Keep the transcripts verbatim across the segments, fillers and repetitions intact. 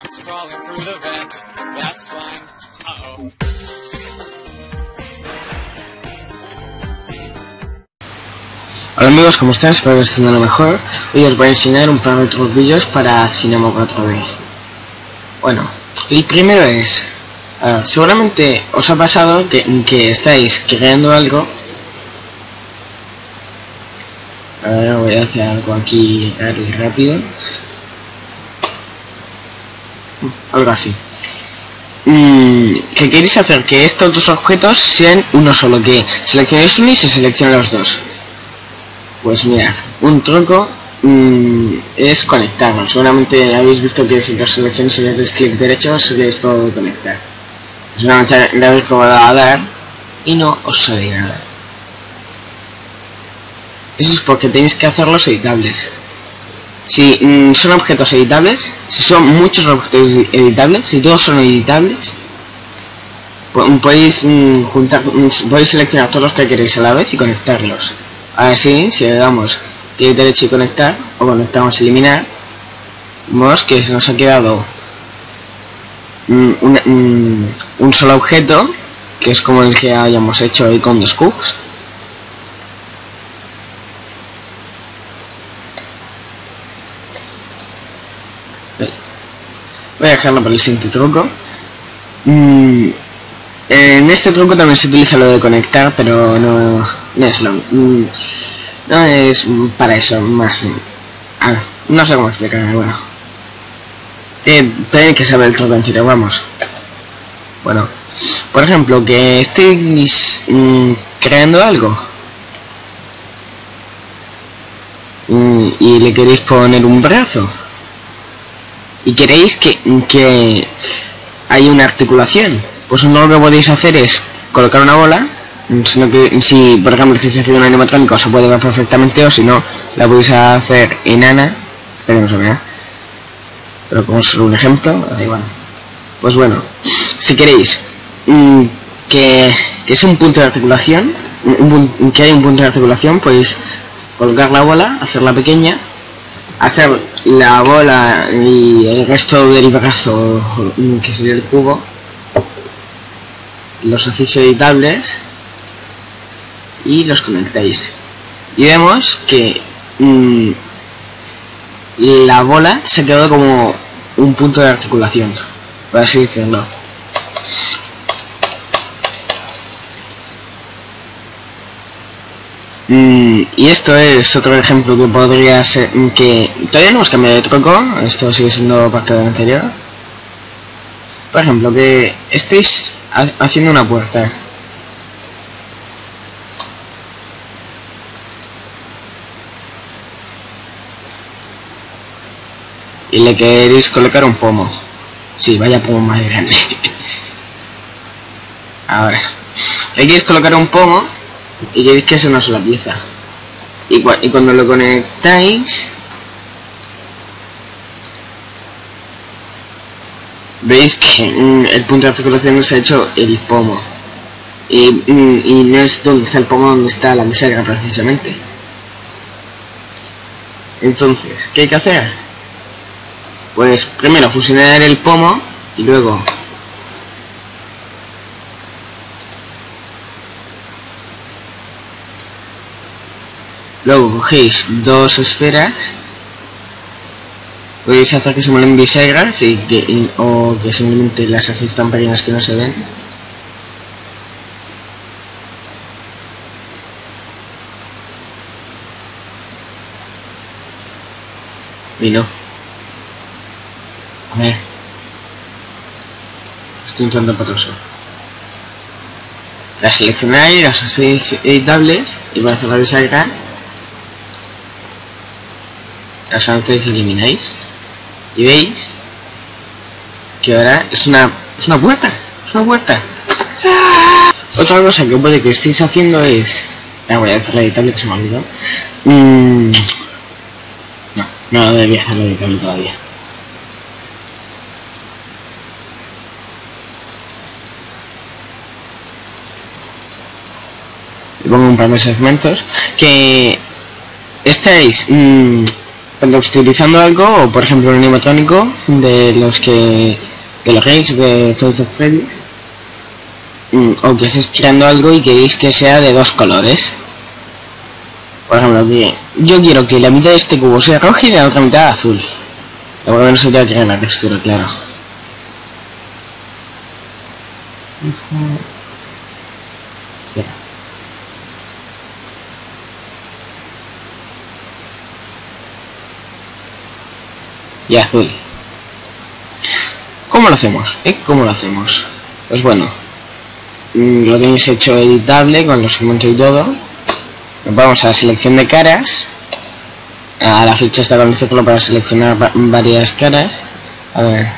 crawling through the vent. That's fine. Uh-oh. Hola amigos, ¿cómo están? Espero que estén de lo mejor. Hoy os voy a enseñar un par de truquillos para Cinema cuatro D. Bueno, el primero es, uh, seguramente os ha pasado que, que estáis creando algo. A ver, voy a hacer algo aquí raro y rápido. Algo así. Mm, que queréis hacer que estos dos objetos sean uno solo, que seleccionéis uno y se seleccionen los dos. Pues mira, un truco mmm, es conectarlos. Seguramente habéis visto que si los seleccionáis y les dais clic derecho, se les todo conectar. Seguramente le habéis probado a dar y no os sale nada. Eso es porque tenéis que hacerlos editables. Si mmm, son objetos editables, si son muchos objetos editables, si todos son editables, podéis mmm, juntar, mmm, podéis seleccionar todos los que queréis a la vez y conectarlos. Así, si le damos clic derecho y conectar, o conectamos y eliminar, vemos que se nos ha quedado mmm, un, mmm, un solo objeto, que es como el que hayamos hecho ahí con dos cubos. Voy a dejarlo para el siguiente truco. Mm, en este truco también se utiliza lo de conectar, pero no, no es lo mm, no es para eso más. Ah, no sé cómo explicarlo. Bueno, eh, tenéis que saber el truco entero. Vamos. Bueno, por ejemplo, que estéis mm, creando algo mm, y le queréis poner un brazo. Y queréis que, que haya una articulación, pues lo que podéis hacer es colocar una bola, sino que si por ejemplo estáis haciendo un animatrónico se puede ver perfectamente, o si no la podéis hacer enana, esta que no se vea, pero como solo un ejemplo, da igual. Pues bueno, si queréis mmm, que, que es un punto de articulación, un, que hay un punto de articulación, podéis colocar la bola, hacerla pequeña, hacer la bola y el resto del brazo, que sería el cubo, los hacéis editables y los conectáis. Y vemos que mmm, la bola se ha quedado como un punto de articulación, por así decirlo. Mm, y esto es otro ejemplo que podría ser, que todavía no hemos cambiado de truco, esto sigue siendo parte del anterior. Por ejemplo, que estéis haciendo una puerta y le queréis colocar un pomo. Sí, vaya pomo más grande. Ahora le queréis colocar un pomo y queréis que sea una sola pieza, y, cu y cuando lo conectáis veis que mm, el punto de articulación se ha hecho el pomo, y, mm, y no es donde está el pomo donde está la bisagra precisamente. Entonces, ¿qué hay que hacer? Pues primero fusionar el pomo y luego Luego cogéis dos esferas, podéis hacer que se mueven bisagras y que, y, o que simplemente las hacéis tan pequeñas que no se ven. Y no. A ver. Estoy un tanto patoso. Las seleccionáis, las hacéis editables y para hacer la bisagra las conectáis y elimináis, y veis que ahora es una es una puerta, es una puerta. ¡Ah! Otra cosa que puede que estéis haciendo es, ah, voy a hacer la editable que se me ha olvidado. Mm, no, no debería hacer la editable todavía. Le pongo un par de segmentos que estáis mmm, utilizando algo, o por ejemplo un animatrónico de los que de los regs de Five of Freddy's, o que estés creando algo y queréis que sea de dos colores. Por ejemplo, que yo quiero que la mitad de este cubo sea roja y la otra mitad azul. Por lo menos se tenga que crear la textura, claro. Y azul. ¿Cómo lo hacemos? ¿Eh? ¿Cómo lo hacemos? Pues bueno, lo tenéis hecho editable con los segmentos y todo. Vamos a la selección de caras. A la ficha está con el círculo para seleccionar va varias caras. A ver.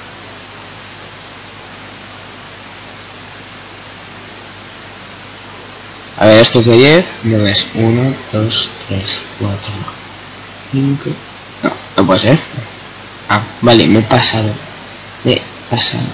A ver, esto es de diez. Entonces, uno, dos, tres, cuatro, cinco. No, no puede ser. Ah, vale, me he pasado. Me he pasado.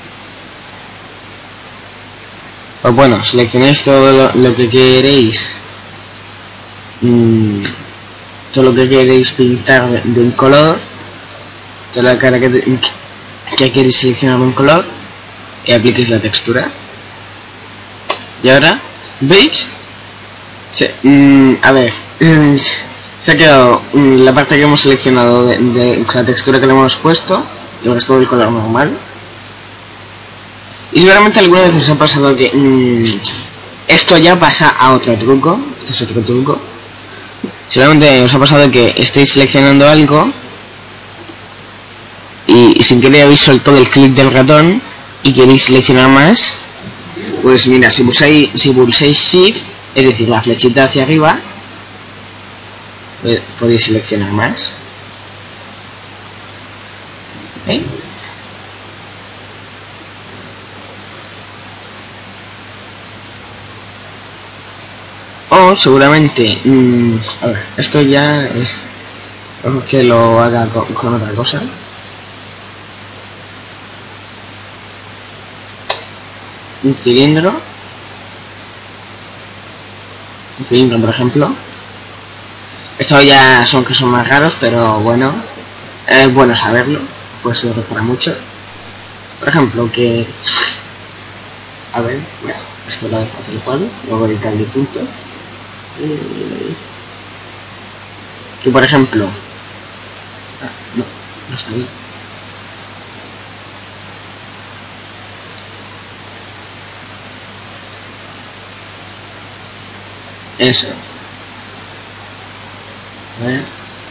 Pues bueno, seleccionáis todo lo, lo que queréis. Mm, todo lo que queréis pintar de, de un color. Toda la cara que, de, que queréis seleccionar de un color. Y apliquéis la textura. Y ahora, ¿veis? Sí, mm, a ver. Mm, se ha quedado mm, la parte que hemos seleccionado de, de la textura que le hemos puesto. Y el resto del color normal. Y seguramente alguna vez os ha pasado que mmm, esto ya pasa a otro truco. Esto es otro truco. Seguramente os ha pasado que estáis seleccionando algo y, y sin querer habéis soltado el clic del ratón y queréis seleccionar más. Pues mira, si pulsáis, si pulsáis Shift, es decir, la flechita hacia arriba, pues podéis seleccionar más. ¿Eh? O seguramente, mmm, a ver, esto ya es que lo haga con, con otra cosa. Un cilindro. Un cilindro, por ejemplo. Estos ya son que son más raros, pero bueno, es bueno saberlo. Puede ser para mucho. Por ejemplo, que... A ver, bueno, esto lo dejo tal cual, luego editar el punto. Que por ejemplo... Ah, no, no está bien. Eso. A ver.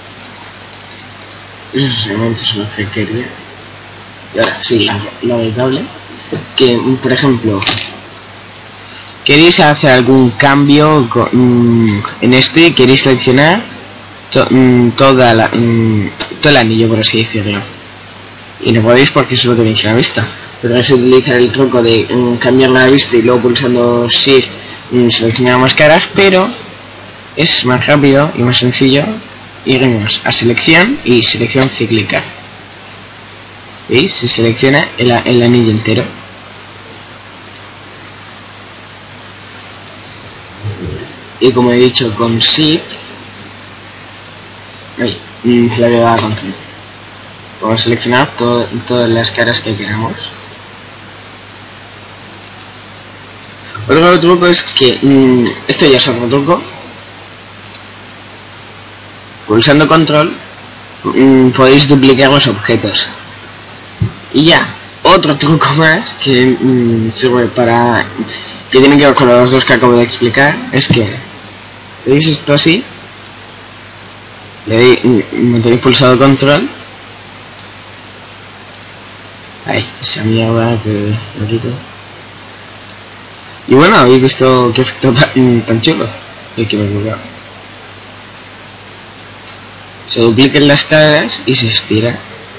Esos segmentos son los que quería. Y ahora sí, lo editable. Que por ejemplo, queréis hacer algún cambio con, mm, en este, queréis seleccionar to, mm, toda la, mm, todo el anillo, por así decirlo. Y no podéis porque solo tenéis la vista. Podréis utilizar el truco de mm, cambiar la vista y luego pulsando Shift mm, seleccionar más caras, pero es más rápido y más sencillo. Iremos a selección y selección cíclica. ¿Veis? Se selecciona el, el anillo entero. Y como he dicho, con Shift, ahí, la voy a dar a control. Vamos a seleccionar todo, todas las caras que queramos. Otro truco es que mmm, esto ya es otro truco. Pulsando control mmm, podéis duplicar los objetos. Y ya, otro truco más que mmm, sirve para... que tiene que ver con los dos que acabo de explicar. Es que, ¿veis esto así? Le doy, mantenéis pulsado control. Ay, esa mierda que lo quito. Y bueno, habéis visto qué efecto tan, tan chulo. Y que me he equivocado. Se dupliquen las caras y se estira.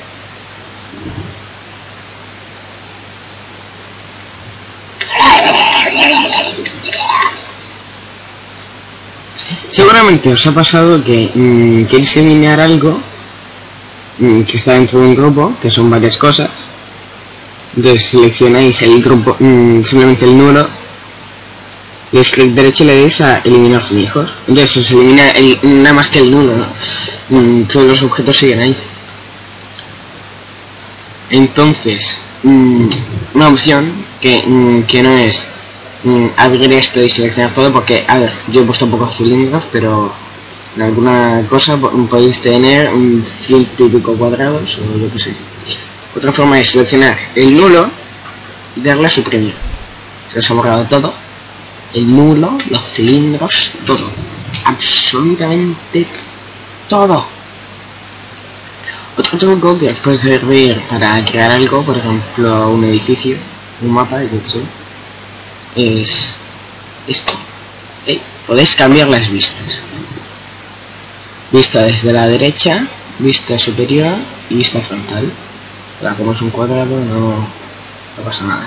Seguramente os ha pasado que mmm, queréis eliminar algo mmm, que está dentro de un grupo, que son varias cosas. Entonces seleccionáis el grupo, mmm, simplemente el número, y es clic derecho le deis a eliminar sin hijos. Entonces se elimina el, nada más que el nulo, ¿no? Mm, todos los objetos siguen ahí. Entonces, mm, una opción que, mm, que no es mm, abrir esto y seleccionar todo, porque, a ver, yo he puesto pocos cilindros, pero en alguna cosa podéis tener un ciento y pico cuadrados o lo que sé. Otra forma es seleccionar el nulo y darle a suprimir. Se os ha borrado todo. El nulo, los cilindros, todo. Absolutamente todo. Otro truco que os puede servir para crear algo, por ejemplo un edificio, un mapa, yo que sé, es esto. ¿Okay? Podéis cambiar las vistas. Vista desde la derecha, vista superior y vista frontal. Ahora, como es un cuadrado, no, no pasa nada.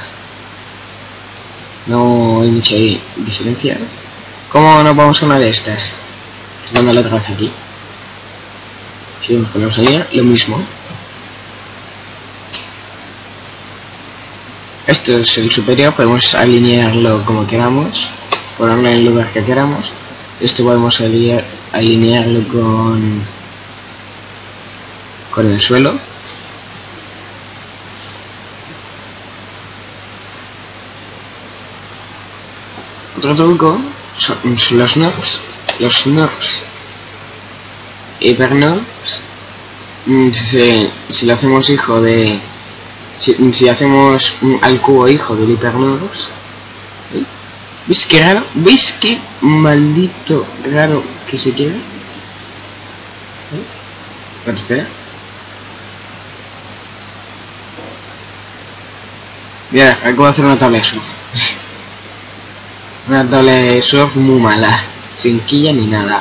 No hay mucha diferencia. ¿Cómo nos vamos a una de estas? Dándole otra vez aquí. Si nos ponemos ahí, lo mismo. Esto es el superior, podemos alinearlo como queramos, ponerlo en el lugar que queramos. Esto podemos alinear, alinearlo con, con el suelo. Otro truco son, son los knobs. Los knobs hypernobs, si, si lo hacemos hijo de si, si hacemos al cubo hijo del hypernobs, ¿eh? ¿Veis qué raro? ¿Veis qué maldito raro que se queda? ¿Eh? Bueno, espera. Mira, acabo de hacer una tabla de surf. Una tabla de surf muy mala, sin quilla ni nada.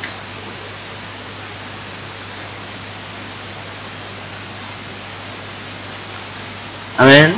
A ver.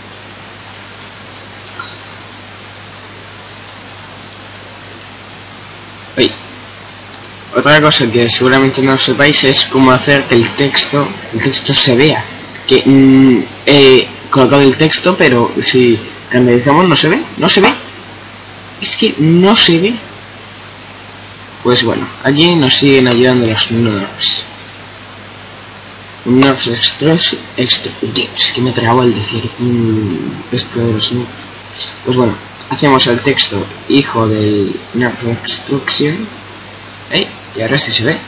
Oye. Otra cosa que seguramente no sepáis es cómo hacer que el texto, el texto se vea. Que mm, he colocado el texto, pero si renderizamos no se ve, no se ve. Es que no se ve. Pues bueno, aquí nos siguen ayudando los nodes. Nerves extras, extra, es que me trabo al decir mmm, esto de los nerves. Pues bueno, hacemos el texto hijo del nerve extrusion, ¿eh? Y ahora sí se ve.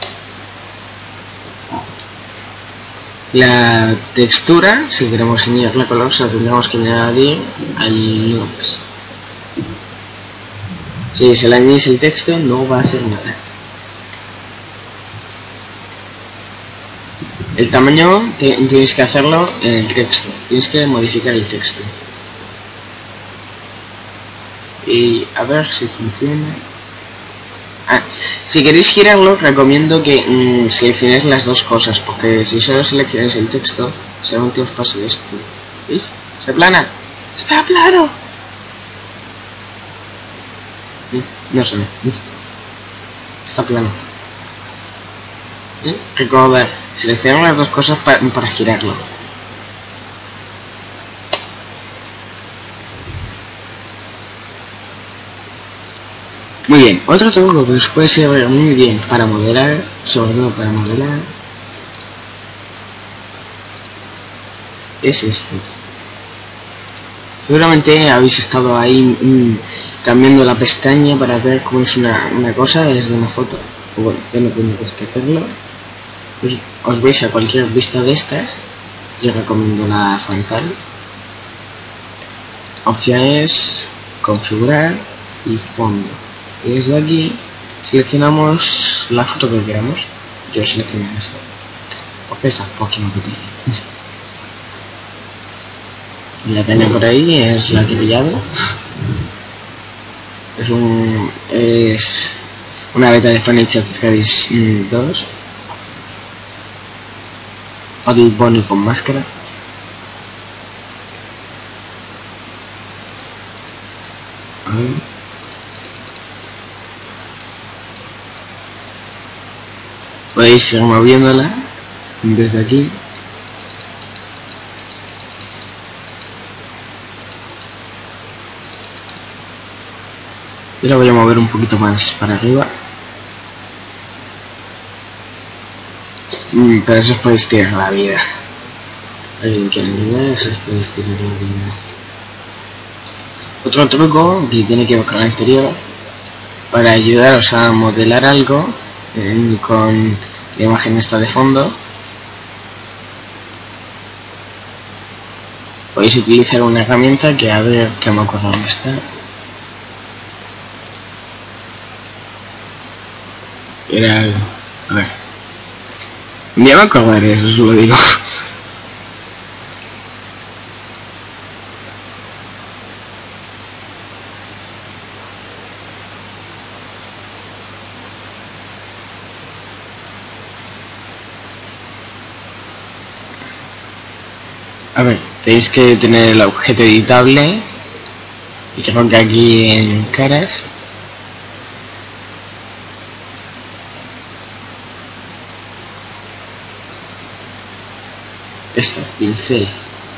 La textura, si queremos añadir la color, se la tendremos que añadir al nerves. Si se le añadís el texto, no va a hacer nada. El tamaño tienes que hacerlo en el texto, tienes que modificar el texto. Y a ver si funciona. Ah, si queréis girarlo, recomiendo que mmm, seleccionéis las dos cosas, porque si solo seleccionáis el texto, seguramente os pase esto. ¿Veis? Se aplana. ¡Se ve plano! No se ve. Está plano. ¿Eh? Recordad, seleccionar las dos cosas para, para girarlo. Muy bien, otro truco que os puede servir muy bien para modelar, sobre todo para modelar, es este. Seguramente habéis estado ahí mmm, cambiando la pestaña para ver cómo es una, una cosa desde una foto. O bueno, ya no tenéis que hacerlo. Pues os veis a cualquier vista de estas. Yo recomiendo la frontal. Opciones, configurar y fondo. Y desde aquí seleccionamos la foto que queramos. Yo selecciono esta, porque esta poco me apetece. La tengo por ahí, es la que he pillado. Es un es una beta de Furniture Freddy's dos. Oddly Bonnie con máscara. A ver. Podéis ir moviéndola desde aquí. Yo lo voy a mover un poquito más para arriba. Mm, pero eso es por estirar la vida. Alguien quiere ayudar, eso es por estirar la vida. Otro truco que tiene que ver con el anterior, para ayudaros a modelar algo eh, con la imagen esta de fondo, podéis utilizar una herramienta que, a ver, que me acuerdo dónde está. Era algo, a ver, ya me acordaré, eso os lo digo. A ver, tenéis que tener el objeto editable y creo que aquí en caras esto, pincel.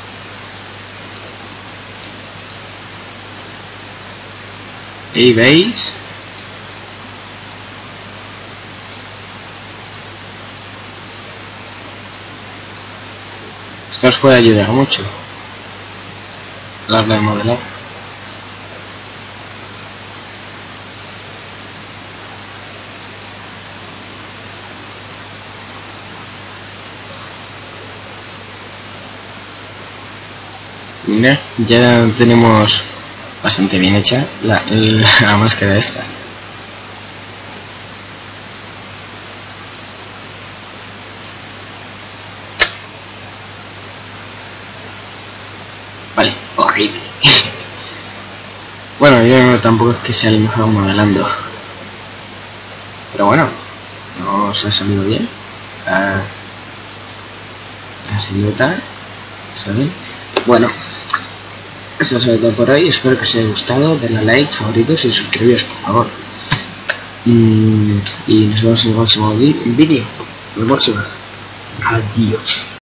Ahí veis. Esto os puede ayudar mucho a la hora de modelar. Mira, ya tenemos bastante bien hecha la, la máscara esta. Vale, horrible. Bueno, yo tampoco es que sea el mejor modelando, pero bueno, nos ha salido bien. La, la silueta está bien. Bueno, esto es todo por hoy. Espero que os haya gustado. Denle a like, favoritos y suscribiros, por favor. Mm, y nos vemos en el próximo vídeo. Hasta la próxima. Adiós.